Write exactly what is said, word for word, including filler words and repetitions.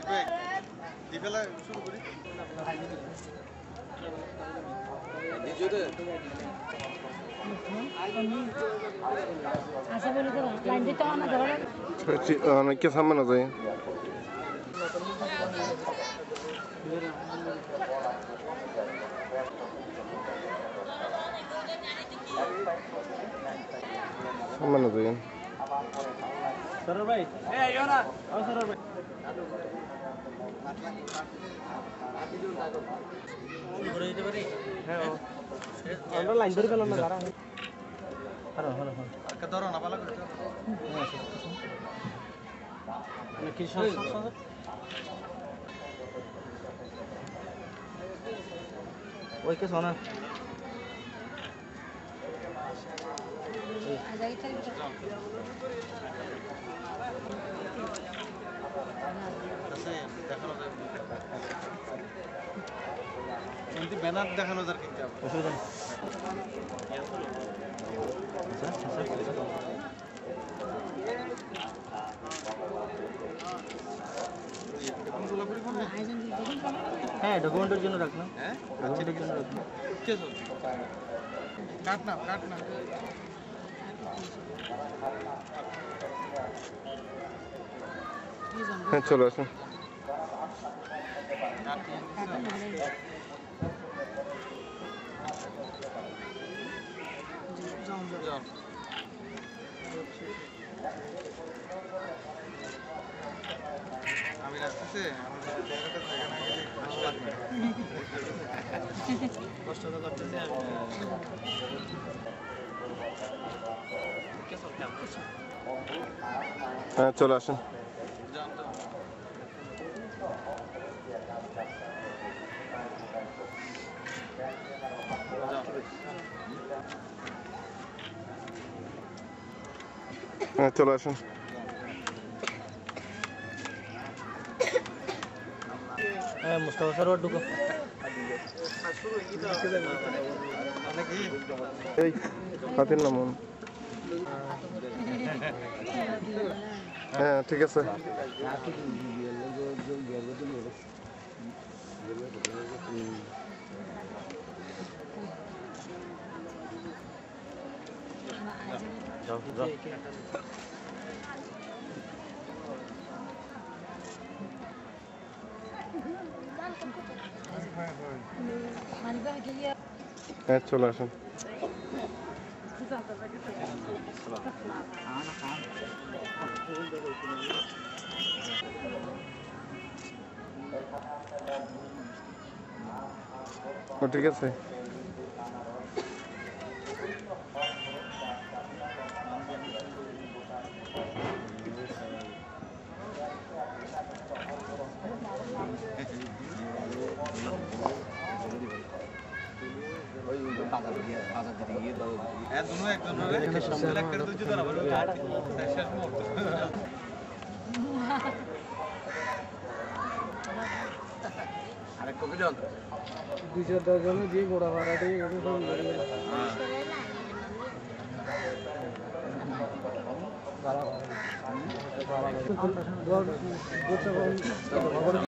দিবেলা শুরু করি আশা বলি তো লাইন দিতে না ধরে অনেককে সামনে না যায় সামনে না যায় সরর ভাই এই আইও না ও সরর ভাই করে দিতে পারি হ্যাঁ আমরা লাইন ধরে গেলাম না দাঁড়া হ্যালো হ্যালো হ্যালো আজকে ধরো না ভালো করে হ্যাঁ মানে কি সমস্যা ওই কে সোনা ব্যানার দেখানো যার কিনতে হবে অসুবিধা নেই হ্যাঁ ডকুমেন্টের জন্য রাখ না হ্যাঁ ডকুমেন্টের জন্য রাখ না কে চল কাট না কাট না হ্যাঁ চলো আসুন আমি রাখতেছি আমার জায়গাটা জায়গা না গেলে কষ্ট তো করতেছি হ্যাঁ চলো আসুন হ্যাঁ চলো আসুন হ্যাঁ মুস্তাফা স্যার ঢুকো এই হাতের নাম হ্যাঁ ঠিক আছে হ্যাঁ চলে আসুন ও ঠিক আছে হ্যাঁ দুনো একজন সিলেক্ট করে দুই জন আবার শেষ মুহূর্ত আরে কবি দাও দুইশো দশ জনে দিয়ে গোড়া ভাড়াটাই এটা ফোন করে ভাড়া ভাড়া